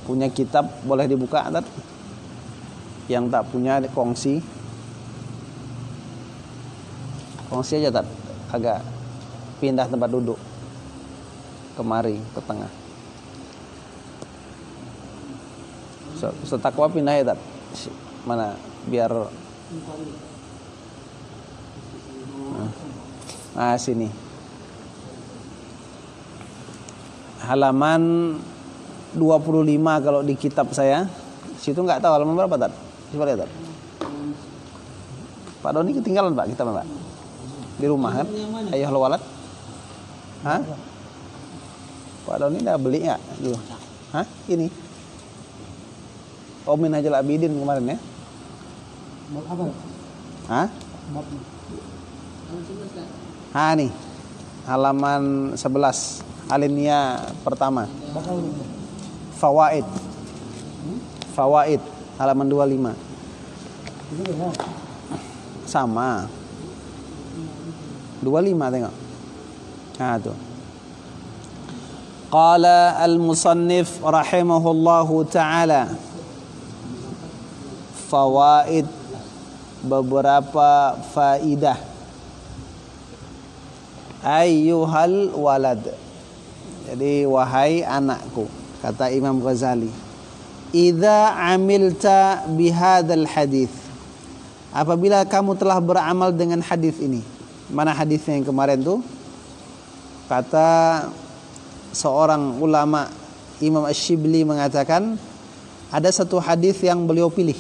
punya kitab boleh dibuka, Tat. Yang tak punya kongsi. Kongsi aja, Tat. Agak pindah tempat duduk. Kemari, ke tengah. Setakwa pindah ya, Tat. Mana? Biar sini. Halaman 25 kalau di kitab saya. Situ nggak tahu halaman berapa, Tat? Coba lihat, Tat. Pak Doni ketinggalan, Pak, kitab, Pak. Di rumah kan? Ayah walad. Hah? Pak Doni udah beli nggak dulu? Hah? Ini? Minhajul Abidin kemarin ya? Hah? Nih. Halaman 11. Alinea pertama. Fawaid. Fawaid. Halaman 25. Sama. 25 tengok. Tuh. Qala al-musannif rahimahullahu ta'ala. Fawaid, beberapa faidah. Ayyuhal walad. Jadi wahai anakku, kata Imam Ghazali, idza amilta bihadzal hadis. Apabila kamu telah beramal dengan hadis ini. Mana hadisnya yang kemarin tuh? Kata seorang ulama, Imam Asy-Syibli mengatakan, ada satu hadis yang beliau pilih.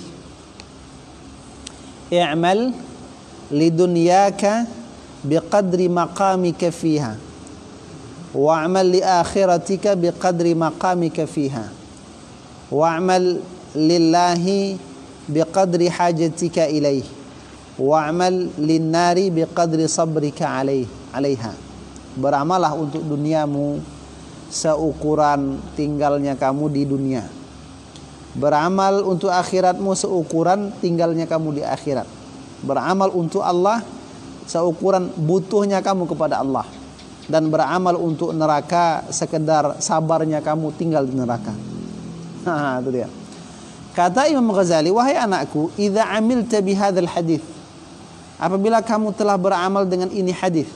I'mal lidunyaka biqadri maqamika fiha wa'mal li akhiratika biqadri maqamika fiha wa'mal lillahi biqadri hajatika ilaih wa'mal linnari biqadri sabrika alaiha. Beramallah untuk duniamu seukuran tinggalnya kamu di dunia. Beramal untuk akhiratmu seukuran tinggalnya kamu di akhirat. Beramal untuk Allah seukuran butuhnya kamu kepada Allah. Dan beramal untuk neraka sekedar sabarnya kamu tinggal di neraka. Itu dia. Kata Imam Ghazali, wahai anakku, idza amilta bihadzal hadis. Apabila kamu telah beramal dengan ini hadis.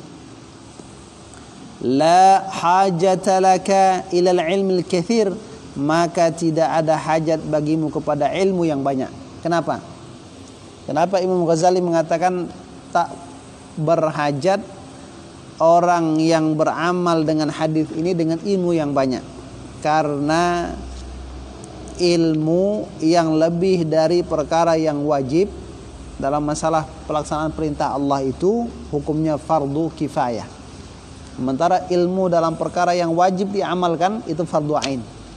La hajata laka ilal ilmil katsir. Maka tidak ada hajat bagimu kepada ilmu yang banyak. Kenapa? Kenapa Imam Ghazali mengatakan tak berhajat orang yang beramal dengan hadis ini dengan ilmu yang banyak? Karena ilmu yang lebih dari perkara yang wajib dalam masalah pelaksanaan perintah Allah itu hukumnya fardu kifayah. Sementara ilmu dalam perkara yang wajib diamalkan itu fardu ain.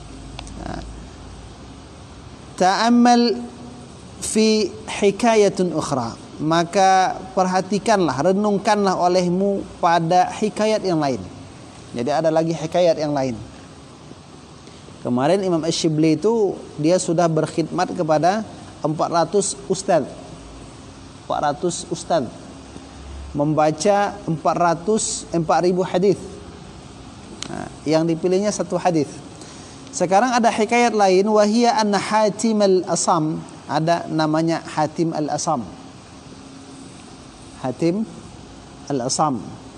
Ta'ammal fi hikayatun ukhra. Maka perhatikanlah, renungkanlah olehmu pada hikayat yang lain. Jadi ada lagi hikayat yang lain. Kemarin Imam Asy-Syibli itu dia sudah berkhidmat kepada 400 ustaz. 400 ustaz. Membaca 4.000 hadis. Yang dipilihnya satu hadis. Sekarang ada hikayat lain, wahia anna Hatim al-Asam, ada namanya Hatim al-Asam. Hatim al-Asam.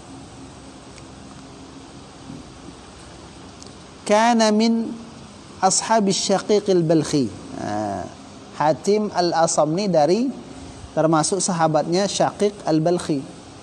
Kana min ashabi Syaqiq al-Balkhi. Hatim al-Asam ini dari termasuk sahabatnya Syaqiq al-Balkhi.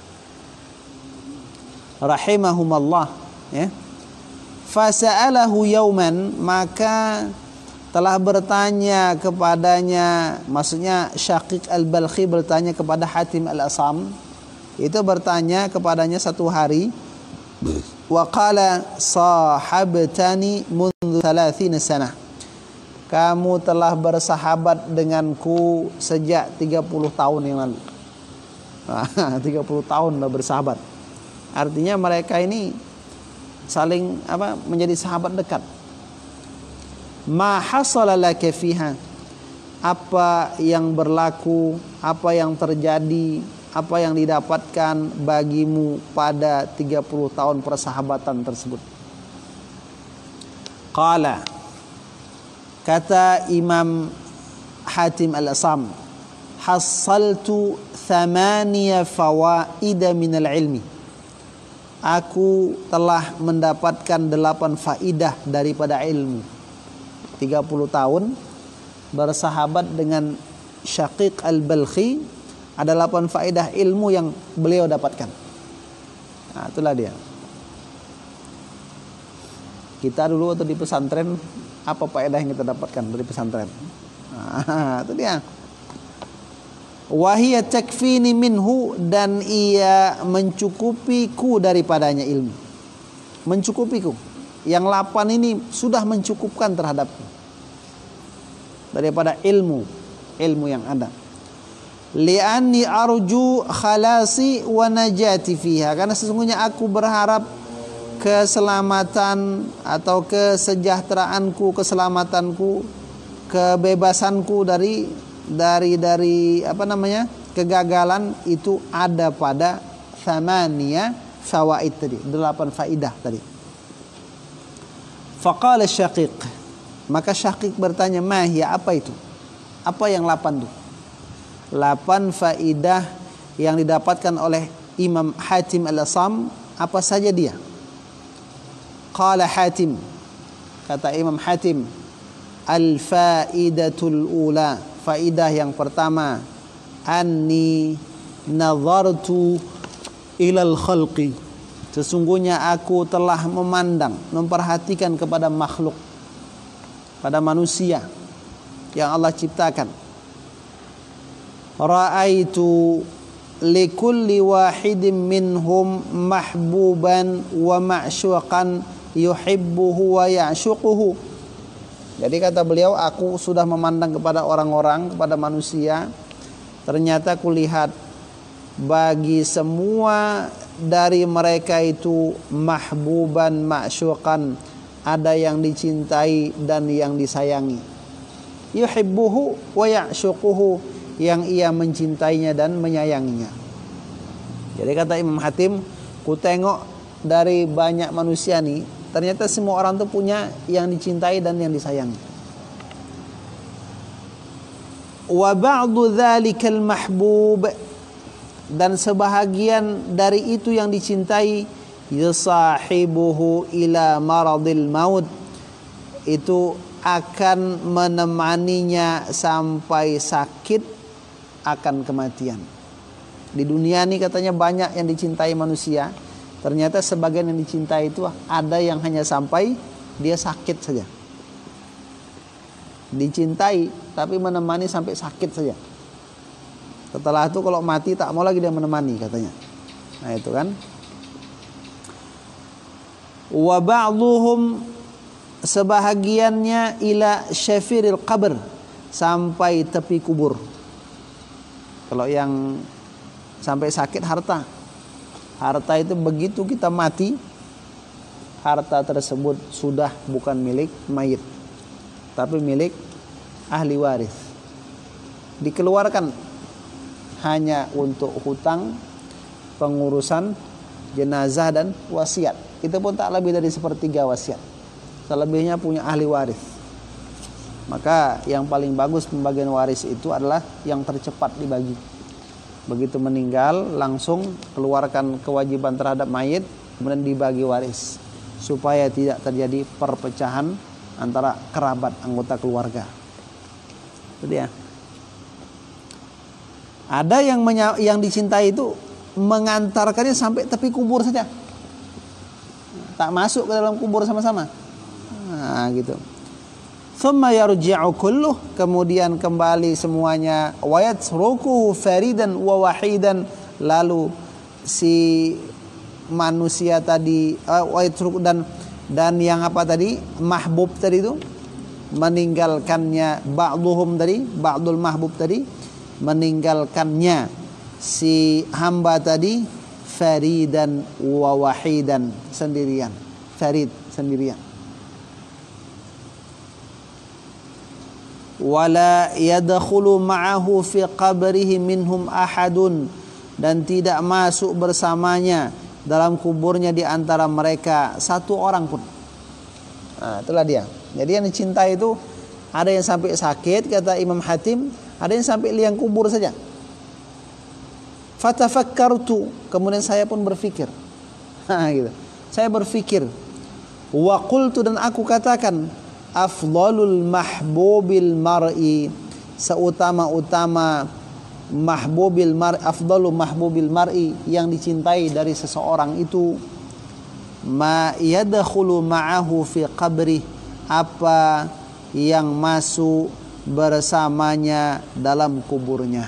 Rahimahumallah, ya. Fasa'alahu yauman, maka telah bertanya kepadanya, maksudnya Syaqiq al-Balkhi bertanya kepada Hatim al-Asam, itu bertanya kepadanya satu hari, wa qala sahabtani mundu 30 sanah, kamu telah bersahabat denganku sejak 30 tahun yang lalu. 30 tahun lah bersahabat. Artinya mereka ini saling menjadi sahabat dekat. Ma hasala laka fiha, apa yang berlaku, apa yang terjadi, apa yang didapatkan bagimu pada 30 tahun persahabatan tersebut. Qala, Kata Imam Hatim Al-Asam, hassaltu 8 fawaida minal ilmi. Aku telah mendapatkan 8 faidah daripada ilmu. 30 tahun bersahabat dengan Syaqiq Al-Balkhi, ada 8 faedah ilmu yang beliau dapatkan. Nah, itulah dia. Kita dulu waktu di pesantren, apa faedah yang kita dapatkan dari pesantren? Nah, itu dia. Wahia takfini minhu, dan ia mencukupiku daripadanya ilmu. Mencukupiku. Yang 8 ini sudah mencukupkan terhadapku daripada ilmu yang ada. Li'anni arju khalasi wa najati fiha, karena sesungguhnya aku berharap keselamatan atau kesejahteraanku, keselamatanku, kebebasanku dari kegagalan itu ada pada 8 fawaid tadi, 8 faidah tadi. Faqala Syaqiq, maka Syaqiq bertanya, mahya, apa itu? Apa yang 8 itu? 8 faidah yang didapatkan oleh Imam Hatim Al-Asam, apa saja dia? Qala Hatim, kata Imam Hatim, al-faidatul ula, faidah yang pertama, anni nazartu ilal khalqi, sesungguhnya aku telah memandang, memperhatikan kepada makhluk, pada manusia yang Allah ciptakan. Ra'aitu likulli wahidin minhum mahbuban wa ma'syuqan yuhibbuhu wa ya'syuquhu. Jadi kata beliau, aku sudah memandang kepada orang-orang, kepada manusia, ternyata kulihat bagi semua dari mereka itu mahbuban ma'syuqan, ada yang dicintai dan yang disayangi. Yuhibbuhu wa ya'syuquhu, yang ia mencintainya dan menyayanginya. Jadi kata Imam Hatim, ku tengok dari banyak manusia nih, ternyata semua orang tuh punya yang dicintai dan yang disayangi. Wa ba'du dzalikal mahbub, dan sebahagian dari itu yang dicintai, yusahibuhu ila maradil maut, itu akan menemaninya sampai sakit akan kematian. Di dunia ini katanya banyak yang dicintai manusia, ternyata sebagian yang dicintai itu ada yang hanya sampai dia sakit saja. Dicintai tapi menemani sampai sakit saja. Setelah itu kalau mati tak mau lagi dia menemani katanya. Nah itu kan. Wa ba'dhuhum, sebahagiannya ila syafiril qabr, sampai tepi kubur. Kalau yang sampai sakit harta itu begitu kita mati, harta tersebut sudah bukan milik mayit, tapi milik ahli waris. Dikeluarkan hanya untuk hutang, pengurusan jenazah dan wasiat. Itu pun tak lebih dari 1/3 wasiat. Selebihnya punya ahli waris. Maka yang paling bagus pembagian waris itu adalah yang tercepat dibagi. Begitu meninggal langsung keluarkan kewajiban terhadap mayit, kemudian dibagi waris, supaya tidak terjadi perpecahan antara kerabat anggota keluarga. Itu dia. Ada yang dicintai itu mengantarkannya sampai tepi kubur saja, tak masuk ke dalam kubur sama-sama. Nah gitu. Thumma yarji'u kulluh, kemudian kembali semuanya, wa yatrukuhu faridan wa wahidan, lalu si manusia tadi dan yang apa tadi, mahbub tadi itu meninggalkannya, ba'dul mahbub tadi meninggalkannya si hamba tadi, faridan wa wahidan, sendirian, farid sendirian. Wala yadkhulu ma'ahu fi qabrihi minhum ahadun, dan tidak masuk bersamanya dalam kuburnya di antara mereka satu orang pun. Nah, itulah dia. Jadi yang dicintai itu ada yang sampai sakit kata Imam Hatim, ada yang sampai liang kubur saja. Fatafakkartu, kemudian saya pun berpikir. Gitu. Saya berpikir, wa qultu, dan aku katakan, afdalul mahbubil mar'i, seutama-utama mahbubil mar'i, afdalu mahbubil mar'i, yang dicintai dari seseorang itu, ma yadkhulu ma'ahu fi qabri, apa yang masuk bersamanya dalam kuburnya.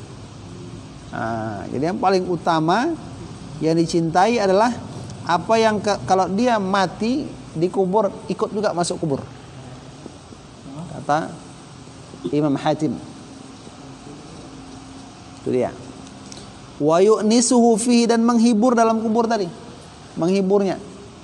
Jadi yang paling utama yang dicintai adalah apa yang kalau dia mati dikubur ikut juga masuk kubur, kata Imam Hatim. Itu dia. Wa yu'nisuhu fihi, dan menghibur dalam kubur tadi, menghiburnya,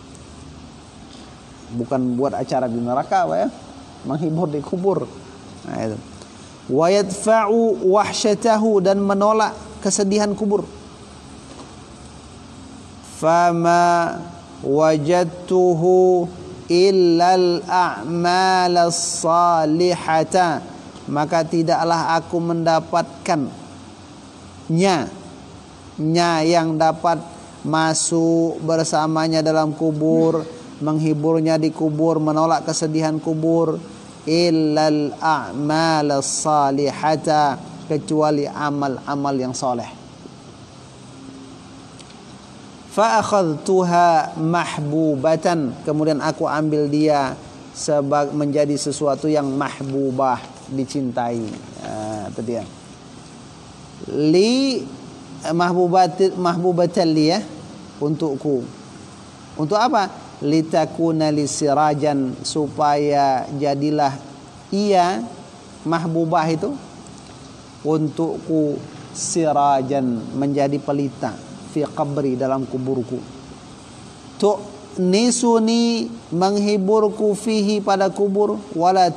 bukan buat acara di neraka, Pak, ya, menghibur di kubur. Nah, itu. Wa yadfa'u wahsyatahu, dan menolak kesedihan kubur. Fama wajadtuhu illal a'malas salihata, maka tidaklah aku mendapatkan nya yang dapat masuk bersamanya dalam kubur, menghiburnya di kubur, menolak kesedihan kubur, illal a'malas salihata, kecuali amal-amal yang soleh. Fa akhadtuha mahbubatan, kemudian aku ambil dia menjadi sesuatu yang mahbubah, dicintai. Itu dia. Li mahbubatan li, ya, untukku. Untuk apa? Litakuna lisirajan, supaya jadilah ia mahbubah itu untukku sirajan, menjadi pelita, fi qabri, dalam kuburku. Tu'nisuni, menghiburku, fihi, pada kubur, wala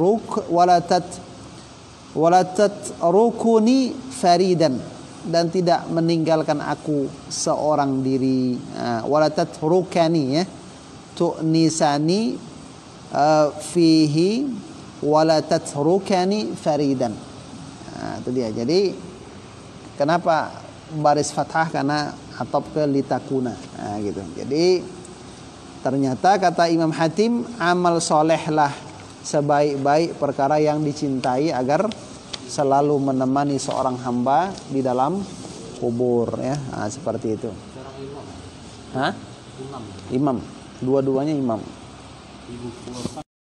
tatrukuni faridan, dan tidak meninggalkan aku seorang diri. Wala tatrukani, ya, tu'nisani fihi wala tatrukani faridan. Itu dia. Jadi kenapa baris fathah? Karena atop ke litakuna. Gitu. Jadi ternyata kata Imam Hatim, amal solehlah sebaik-baik perkara yang dicintai, agar selalu menemani seorang hamba di dalam kubur, ya. Seperti itu. Imam. Dua-duanya imam.